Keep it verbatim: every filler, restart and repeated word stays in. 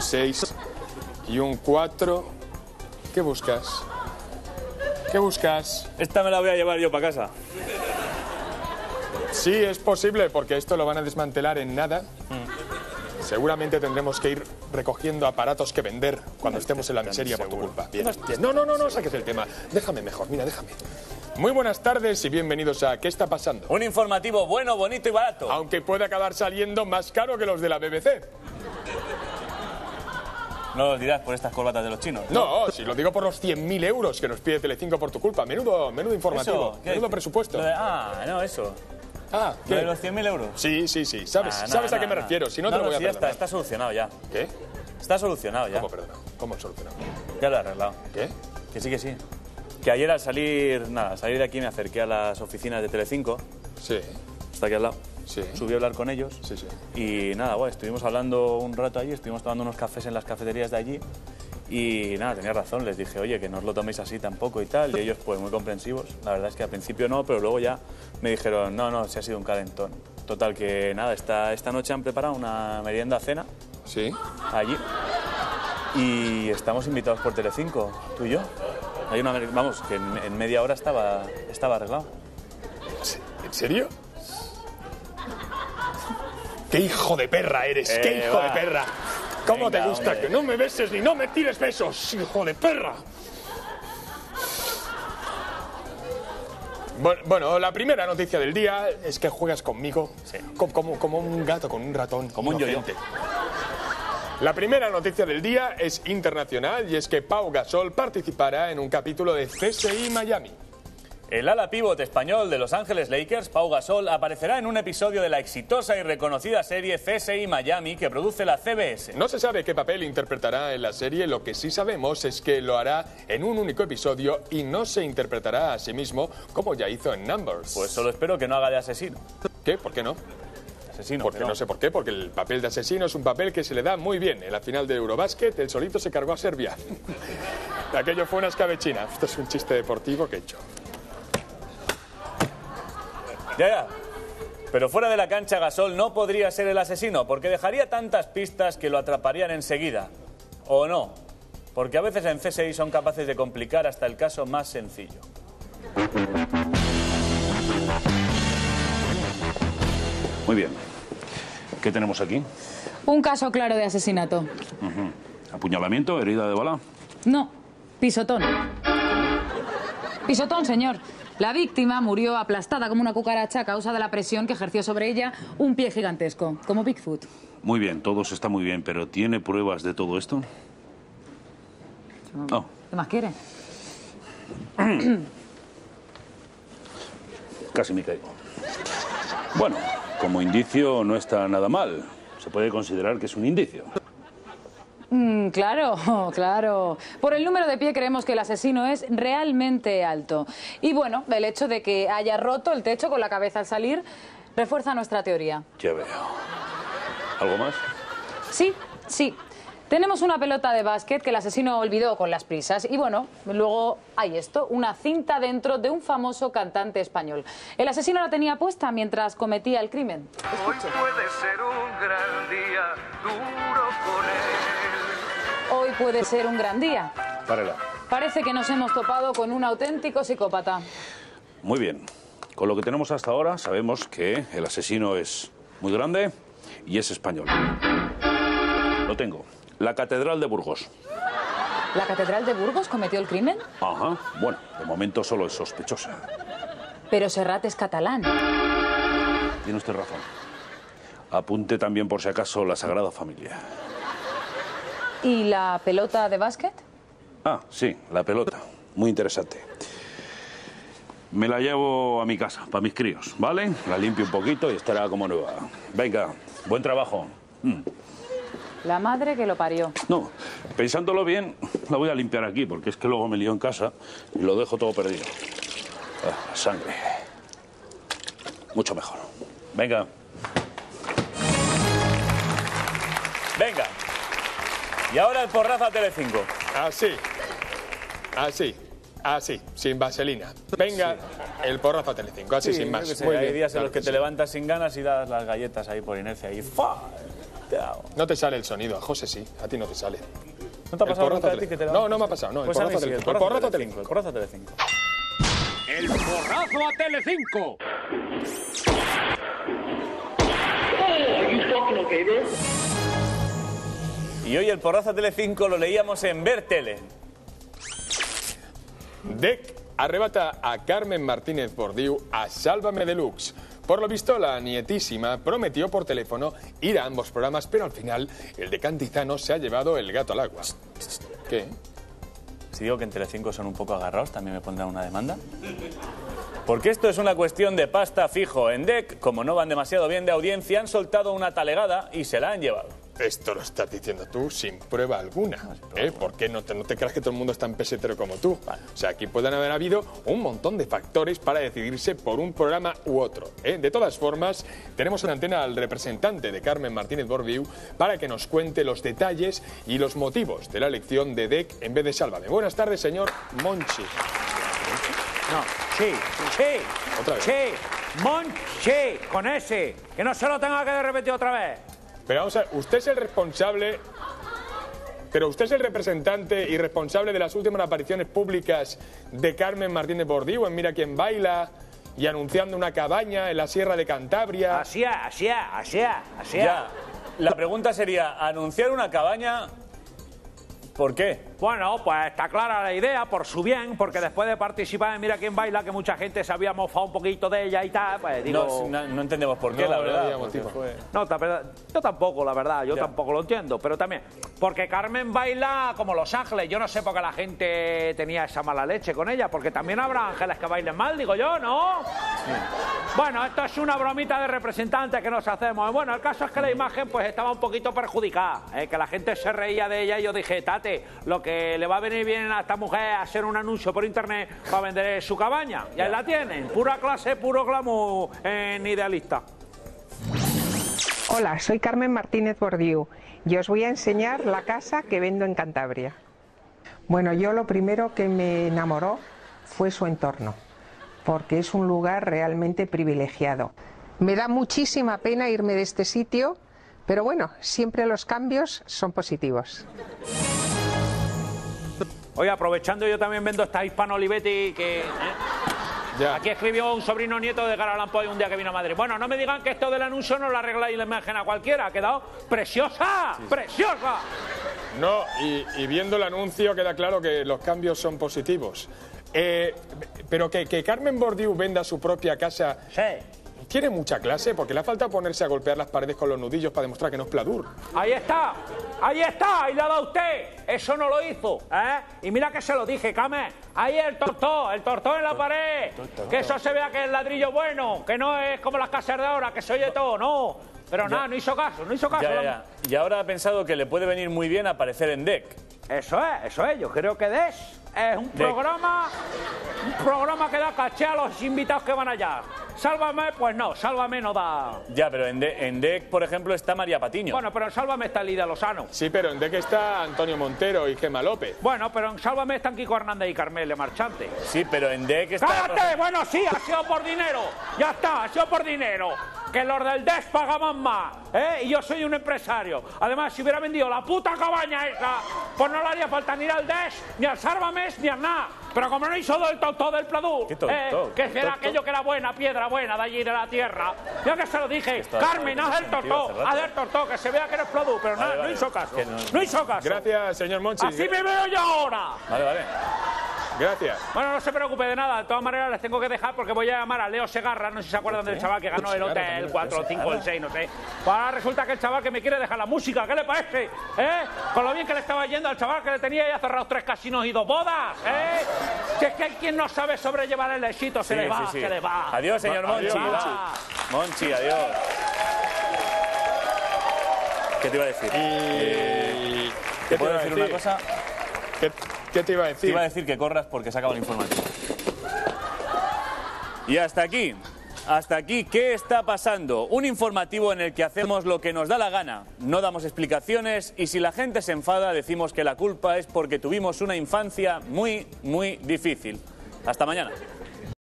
seis y un cuatro. ¿Qué buscas? ¿Qué buscas? Esta me la voy a llevar yo para casa. Sí, es posible, porque esto lo van a desmantelar en nada. Mm. Seguramente tendremos que ir recogiendo aparatos que vender cuando estemos en la miseria por tu culpa. Bien, bien. No, no, no, no saques el tema. Déjame mejor, mira, déjame. Muy buenas tardes y bienvenidos a ¿Qué está pasando? Un informativo bueno, bonito y barato. Aunque puede acabar saliendo más caro que los de la B B C. No lo dirás por estas corbatas de los chinos, ¿no? No, si lo digo por los cien mil euros que nos pide Telecinco por tu culpa. Menudo, menudo informativo, ¿Eso? ¿Qué? menudo presupuesto. De, ah, no, eso. Ah, ¿qué? ¿De los cien mil euros? Sí, sí, sí. ¿Sabes, Ah, no, ¿sabes no, a qué me no. refiero? Si no, no te lo no, voy a sí, ya perdonar. está, está solucionado ya. ¿Qué? Está solucionado ya. ¿Cómo perdonado? ¿Cómo solucionado? Ya lo he arreglado. ¿Qué? Que sí, que sí. Que ayer al salir, nada, al salir de aquí me acerqué a las oficinas de Telecinco. Sí. Está aquí al lado. Sí. Subí a hablar con ellos. Sí, sí. Y nada, bueno, estuvimos hablando un rato allí, estuvimos tomando unos cafés en las cafeterías de allí. Y nada, tenía razón, les dije, oye, que no os lo toméis así tampoco y tal. Y ellos, pues, muy comprensivos. La verdad es que al principio no, pero luego ya me dijeron, no, no, se ha sido un calentón. Total, que nada, esta, esta noche han preparado una merienda cena. Sí. Allí. Y estamos invitados por Telecinco, tú y yo. Hay una, vamos, que en, en media hora estaba, estaba arreglado. ¿En serio? ¡Qué hijo de perra eres! Eh, ¡Qué hijo va. de perra! ¿Cómo Venga, te gusta hombre. que no me beses ni no me tires besos, hijo de perra? Bueno, bueno, la primera noticia del día es que juegas conmigo Sí. co- como, como un gato con un ratón. Como un yo-yo. inocente. La primera noticia del día es internacional y es que Pau Gasol participará en un capítulo de C S I Miami. El ala pívot español de Los Ángeles Lakers, Pau Gasol, aparecerá en un episodio de la exitosa y reconocida serie C S I Miami que produce la C B S. No se sabe qué papel interpretará en la serie, lo que sí sabemos es que lo hará en un único episodio y no se interpretará a sí mismo como ya hizo en Numbers. Pues solo espero que no haga de asesino. ¿Qué? ¿Por qué no? Asesino. Porque pero- no sé por qué, porque el papel de asesino es un papel que se le da muy bien. En la final de Eurobasket, el solito se cargó a Serbia. Aquello fue una escabechina. Esto es un chiste deportivo que he hecho. Ya, ya. Pero fuera de la cancha, Gasol no podría ser el asesino porque dejaría tantas pistas que lo atraparían enseguida. ¿O no? Porque a veces en C S I son capaces de complicar hasta el caso más sencillo. Muy bien. ¿Qué tenemos aquí? Un caso claro de asesinato. ¿Apuñalamiento? ¿Herida de bala? No, pisotón. Pisotón, señor. La víctima murió aplastada como una cucaracha a causa de la presión que ejerció sobre ella un pie gigantesco, como Bigfoot. Muy bien, todo eso está muy bien, pero ¿tiene pruebas de todo esto? Oh. ¿Qué más quiere? Casi me caigo. Bueno, como indicio no está nada mal. Se puede considerar que es un indicio. Mm, claro, claro. Por el número de pie creemos que el asesino es realmente alto. Y bueno, el hecho de que haya roto el techo con la cabeza al salir refuerza nuestra teoría. Ya veo. ¿Algo más? Sí, sí. Tenemos una pelota de básquet que el asesino olvidó con las prisas. Y bueno, luego hay esto, una cinta dentro de un famoso cantante español. El asesino la tenía puesta mientras cometía el crimen. Hoy puede ser un gran día, duro con él. Hoy puede ser un gran día. Párela. Parece que nos hemos topado con un auténtico psicópata. Muy bien. Con lo que tenemos hasta ahora sabemos que el asesino es muy grande y es español. Lo tengo. La Catedral de Burgos. ¿La Catedral de Burgos cometió el crimen? Ajá. Bueno, de momento solo es sospechosa. Pero Serrat es catalán. Tiene usted razón. Apunte también por si acaso la Sagrada Familia. ¿Y la pelota de básquet? Ah, sí, la pelota. Muy interesante. Me la llevo a mi casa, para mis críos, ¿vale? La limpio un poquito y estará como nueva. Venga, buen trabajo. Mm. La madre que lo parió. No, pensándolo bien, la voy a limpiar aquí, porque es que luego me lío en casa y lo dejo todo perdido. Ah, sangre. Mucho mejor. Venga. Venga. Y ahora el porrazo a Telecinco. Así. Así. Así. Sin vaselina. Venga, el porrazo a Telecinco. Así, Sí, sin yo más. qué sé, Muy hay bien, días en claro los que que te sí. levantas sin ganas y das las galletas ahí por inercia y ¡fa! No te sale el sonido, a José sí, a ti no te sale. ¿No te ha pasado El nunca a porrazo ti que te tele- da? No, no me ha pasado, no, el Pues a mí porrazo sí, tele- el el porrazo Telecinco, el porrazo Telecinco. El porrazo a Telecinco. Y hoy el porrazo a Telecinco lo leíamos en Ver Tele. Si digo que en Telecinco son un poco agarrados, ¿también me pondrán una demanda? Porque esto es una cuestión de pasta fijo. En D E C, como no van demasiado bien de audiencia, han soltado una talegada y se la han llevado. Esto lo estás diciendo tú sin prueba alguna, ¿eh? ¿Por qué no te, no te creas que todo el mundo es tan pesetero como tú? O sea, aquí pueden haber habido un montón de factores para decidirse por un programa u otro, ¿eh? De todas formas, tenemos en antena al representante de Carmen Martínez Bordiú para que nos cuente los detalles y los motivos de la elección de D E C en vez de Sálvame. Buenas tardes, señor Monchi. No, sí, sí, Otra vez. sí, Monchi, con ese, que no se lo tenga que repetir otra vez. Pero vamos a ver, usted es el responsable, pero usted es el representante y responsable de las últimas apariciones públicas de Carmen Martínez Bordiú en Mira quién baila y anunciando una cabaña en la Sierra de Cantabria. Así es, así es, así es, así es. Ya, la pregunta sería, ¿anunciar una cabaña? ¿Por qué? Bueno, pues está clara la idea, por su bien, porque después de participar en Mira quién baila, que mucha gente se había mofado un poquito de ella y tal, pues digo... No, no, no entendemos por qué, No, la no verdad. había porque motivo. fue- No, ta- verdad, yo tampoco, la verdad, yo Ya. tampoco lo entiendo, pero también, porque Carmen baila como Los Ángeles, yo no sé por qué la gente tenía esa mala leche con ella, porque también habrá ángeles que bailen mal, digo yo, ¿no? Bueno, esto es una bromita de representantes que nos hacemos. Bueno, el caso es que la imagen pues estaba un poquito perjudicada, ¿eh? Que la gente se reía de ella y yo dije, Tate, lo que le va a venir bien a esta mujer es hacer un anuncio por internet para vender su cabaña. Y ahí la tienen, pura clase, puro glamour en Idealista. Hola, soy Carmen Martínez Bordiú y os voy a enseñar la casa que vendo en Cantabria. Bueno, yo lo primero que me enamoró fue su entorno, porque es un lugar realmente privilegiado. Me da muchísima pena irme de este sitio, pero bueno, siempre los cambios son positivos. Oye, aprovechando, yo también vendo esta Hispano Olivetti que... ¿eh? Ya. Aquí escribió un sobrino nieto de Garalán Poy un día que vino a Madrid. Bueno, no me digan que esto del anuncio no lo arregla y la imagen a cualquiera. Ha quedado preciosa, preciosa. No, y, y viendo el anuncio queda claro que los cambios son positivos. Eh, pero que, que Carmen Bordiú venda su propia casa Sí. tiene mucha clase, porque le falta ponerse a golpear las paredes con los nudillos para demostrar que no es pladur. Ahí está, ahí está, ahí le ha dado usted. Eso no lo hizo, ¿eh? Y mira que se lo dije, Carmen. Ahí el tortó, el tortó en la pared. Que eso se vea que es ladrillo bueno, que no es como las casas de ahora, que se oye todo, no. Pero nada, no hizo caso, no hizo caso. Ya, ya, la- ya. Y ahora ha pensado que le puede venir muy bien aparecer en D E C. Eso es, eso es. Yo creo que D E S es un D E C. programa, un programa que da caché a los invitados que van allá. Sálvame, pues no, Sálvame no da. Ya, pero en D, en D E C, por ejemplo, está María Patiño. Bueno, pero en Sálvame está Lidia Lozano. Sí, pero en D E C está Antonio Montero y Gemma López. Bueno, pero en Sálvame están Kiko Hernández y Carmele Marchante. Sí, pero en D E C está... ¡Cállate! Bueno, sí, ha sido por dinero. Ya está, ha sido por dinero. Que los del D E S pagaban más, ¿eh? Y yo soy un empresario. Además, si hubiera vendido la puta cabaña esa, pues no le haría falta ni al D E S, ni al Sálvame, ni a nada. Pero como no hizo del todo del Pladur, ¿Qué todo, ¿eh? todo? Que ¿Qué era todo? aquello que era buena, piedra buena de allí de la tierra. Yo que se lo dije, Esto ha- Carmen, no haz tiene el sentido tortó, hace rato. haz el tortó, que se vea que eres Pladur. Pero nada, Vale, no vale. hizo caso. Que no- No hizo caso. Gracias, señor Monchi. Así me veo yo ahora. Vale, vale. Gracias. Bueno, no se preocupe de nada. De todas maneras, les tengo que dejar porque voy a llamar a Leo Segarra. No sé si se acuerdan del chaval que ganó el hotel, el cuatro, el cinco, el seis, no sé. Pues ahora resulta que el chaval que me quiere dejar la música, ¿qué le parece? ¿Eh? Con lo bien que le estaba yendo al chaval que le tenía ya cerrado tres casinos y dos bodas, ¿eh? Si es que hay quien no sabe sobrellevar el éxito, se Sí, le va, sí, sí. se le va. Adiós, señor Monchi. Adiós, Monchi. va. Monchi, adiós. ¿Qué te iba a decir? Y... ¿Te ¿Qué puedo iba a decir una cosa? ¿Qué, qué te iba a Te decir? iba a decir que corras porque se acaba el informativo. Y hasta aquí, hasta aquí, ¿qué está pasando? Un informativo en el que hacemos lo que nos da la gana, no damos explicaciones y si la gente se enfada decimos que la culpa es porque tuvimos una infancia muy, muy difícil. Hasta mañana.